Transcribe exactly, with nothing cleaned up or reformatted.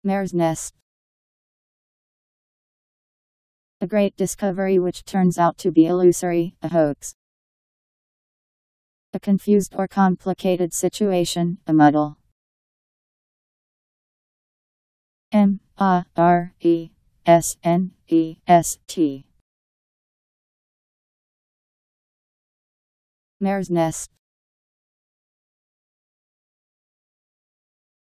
Mare's nest. A great discovery which turns out to be illusory, a hoax. A confused or complicated situation, a muddle. M A R E S N E S T. Mare's nest.